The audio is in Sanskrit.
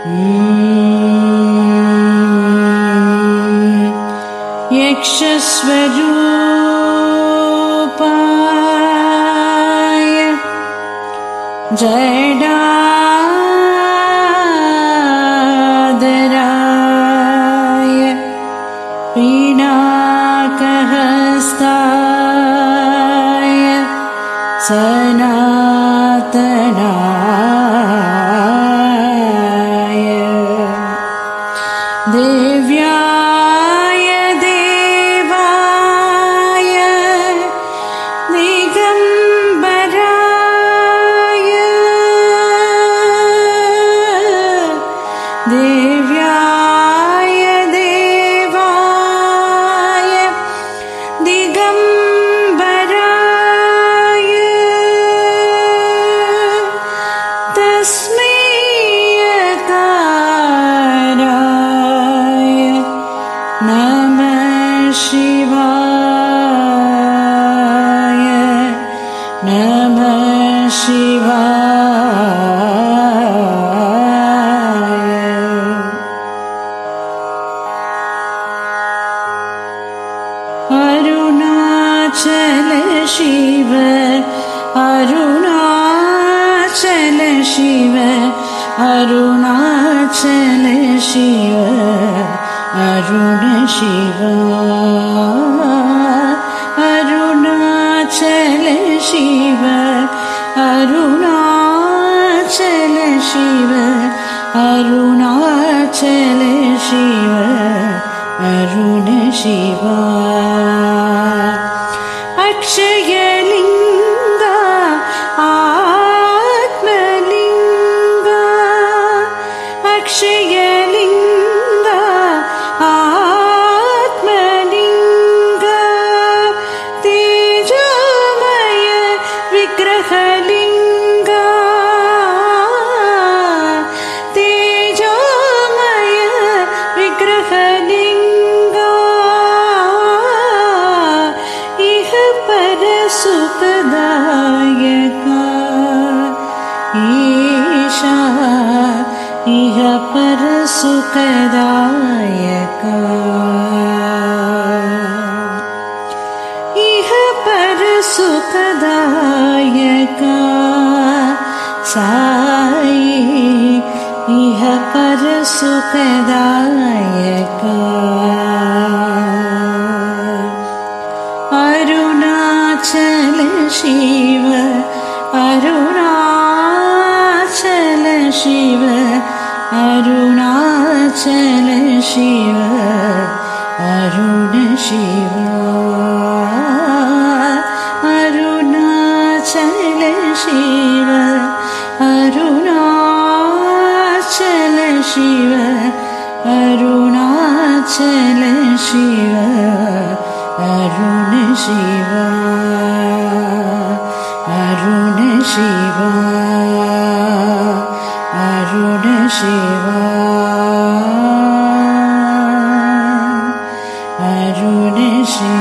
यक्षस्वरूपाय जडाधराय पिनाकहस्ताय सनातनाय दिव्याय देवाय दिगम्बराय दिव्याय देवाय दिगम्बराय तस्मै यकाराय नमः शिवाय नमः शिवाय। अरुणाचल शिव अरुणाचल शिव अरुणाचल शिव अरुण शिव अरुणाचल शिव अरुणाचल शिव अरुणाचल शिव अरुण शिव अक्षयलिंगा आत्मलिंगा अक्षयलिंगा आत्मलिंगा तेजोमय विग्रहलिंगा तेजोमय विग्रहलिंगा इह पर सुखदायका ईशा इह पर सुखदायका इह पर सुखदायका साई इह पर सुखदायका अरुणाचल शिव अरुणाचल शिव अरुणाचल शिव अरुण शिव अरुणाचल शिव अरुणाचल शिव अरुणाचल शिव अरुण शिव अरुण शिव अरुण शिव अरुण शिव।